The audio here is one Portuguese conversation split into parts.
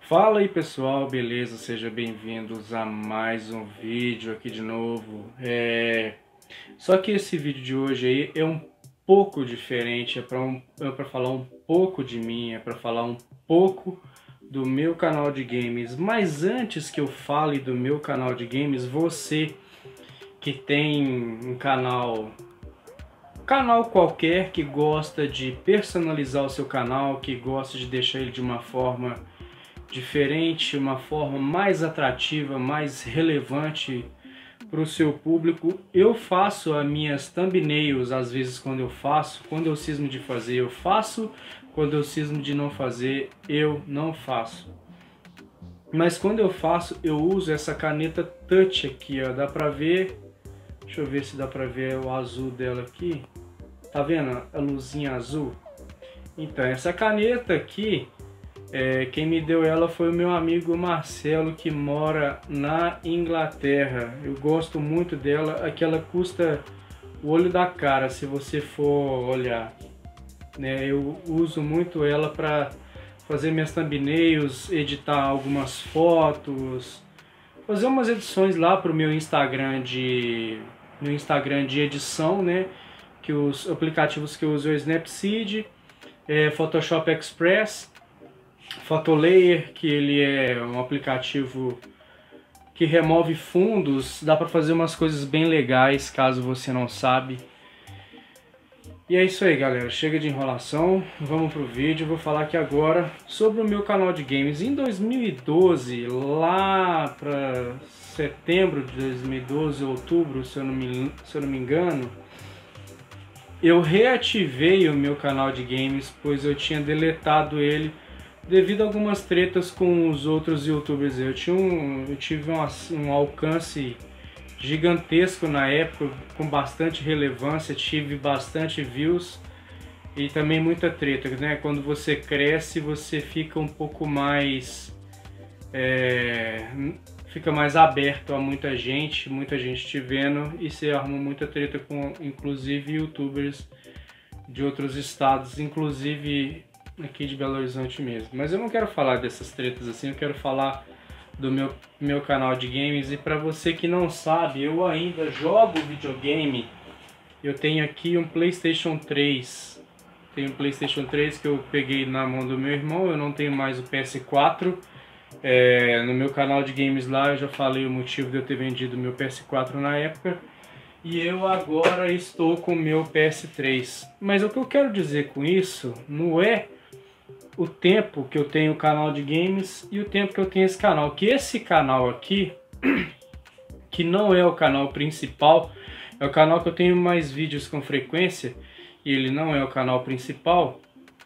Fala aí pessoal, beleza? Sejam bem-vindos a mais um vídeo aqui de novo. Só que esse vídeo de hoje aí é um pouco diferente, é para falar um pouco de mim, é para falar um pouco do meu canal de games. Mas antes que eu fale do meu canal de games, você que tem um canal qualquer, que gosta de personalizar o seu canal, que gosta de deixar ele de uma forma diferente, uma forma mais atrativa, mais relevante para o seu público. Eu faço as minhas thumbnails, às vezes quando eu cismo de fazer, eu faço, quando eu cismo de não fazer, eu não faço. Mas quando eu faço, eu uso essa caneta Touch aqui, ó, dá pra ver, deixa eu ver se dá pra ver o azul dela aqui, tá vendo a luzinha azul? Então, essa caneta aqui, quem me deu ela foi o meu amigo Marcelo, que mora na Inglaterra. Eu gosto muito dela, aqui ela custa o olho da cara, se você for olhar, né? Eu uso muito ela para fazer minhas thumbnails, editar algumas fotos, fazer umas edições lá para o meu Instagram de edição, né? Que os aplicativos que eu uso é o Snapseed, Photoshop Express, Photolayer, que ele é um aplicativo que remove fundos, dá para fazer umas coisas bem legais, caso você não sabe. E é isso aí, galera, chega de enrolação, vamos pro vídeo. Eu vou falar aqui agora sobre o meu canal de games. Em 2012, lá para setembro de 2012, outubro, se eu não me engano, eu reativei o meu canal de games, pois eu tinha deletado ele devido a algumas tretas com os outros youtubers. Eu tive um alcance gigantesco na época, com bastante relevância, tive bastante views e também muita treta, né? Quando você cresce, você fica um pouco mais fica mais aberto a muita gente te vendo, e você arruma muita treta com inclusive youtubers de outros estados, inclusive aqui de Belo Horizonte mesmo. Mas eu não quero falar dessas tretas assim, eu quero falar do meu canal de games. E para você que não sabe, eu ainda jogo videogame. Eu tenho aqui um PlayStation 3. Tenho um PlayStation 3 que eu peguei na mão do meu irmão. Eu não tenho mais o PS4. No meu canal de games lá eu já falei o motivo de eu ter vendido o meu PS4 na época. E eu agora estou com o meu PS3. Mas o que eu quero dizer com isso não é o tempo que eu tenho o canal de games e o tempo que eu tenho esse canal. Que esse canal aqui, que não é o canal principal, é o canal que eu tenho mais vídeos com frequência, e ele não é o canal principal.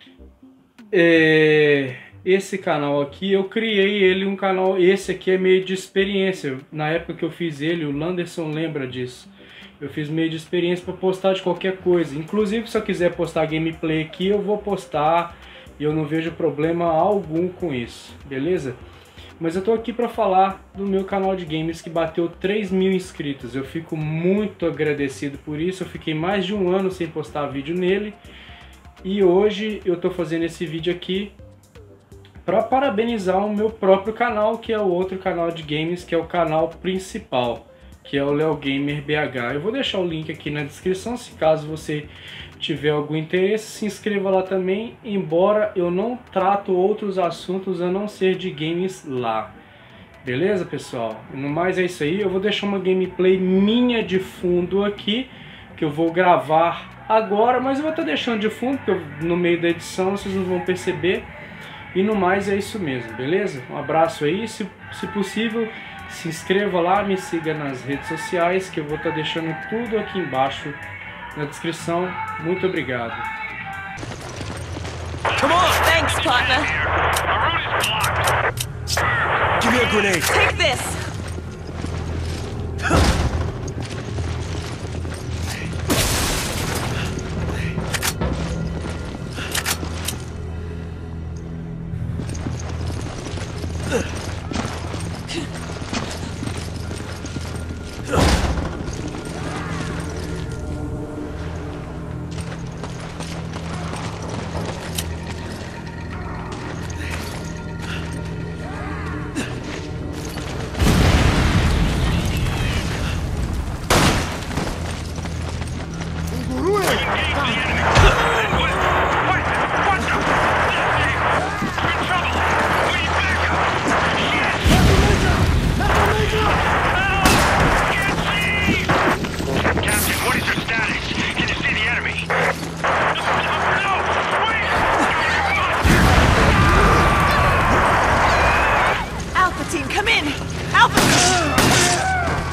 Esse canal aqui, eu criei ele um canal, esse aqui é meio de experiência. Na época que eu fiz ele, o Landerson lembra disso. Eu fiz meio de experiência para postar de qualquer coisa. Inclusive, se eu quiser postar gameplay aqui, eu vou postar. E eu não vejo problema algum com isso, beleza? Mas eu tô aqui para falar do meu canal de games que bateu 3.000 inscritos. Eu fico muito agradecido por isso. Eu fiquei mais de um ano sem postar vídeo nele. E hoje eu tô fazendo esse vídeo aqui para parabenizar o meu próprio canal, que é o outro canal de games, que é o canal principal, que é o Leo Gamer BH. Eu vou deixar o link aqui na descrição, se caso você tiver algum interesse, se inscreva lá também, embora eu não trato outros assuntos a não ser de games lá. Beleza, pessoal? No mais é isso aí. Eu vou deixar uma gameplay minha de fundo aqui, que eu vou gravar agora, mas eu vou estar deixando de fundo, porque no meio da edição vocês não vão perceber. E no mais é isso mesmo, beleza? Um abraço aí, se possível, se inscreva lá, me siga nas redes sociais, que eu vou estar deixando tudo aqui embaixo na descrição. Muito obrigado. Come on! Thanks, partner. Give me a grenade. Take this.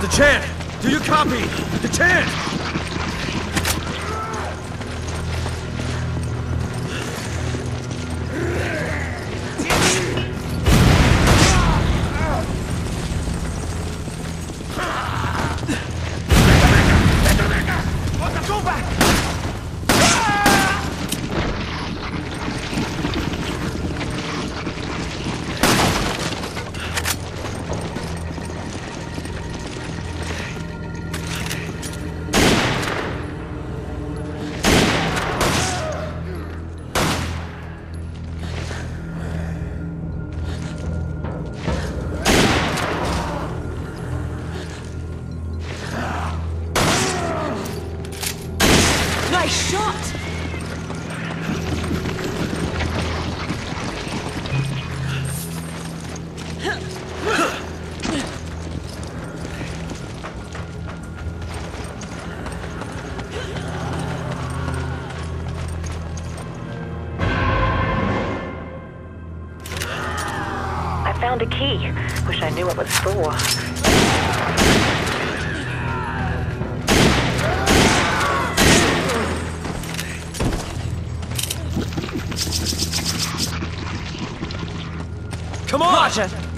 Dechant! Do you copy? Dechant! Go back! Nice shot! I found a key. Wish I knew what it was for. Come on! Roger.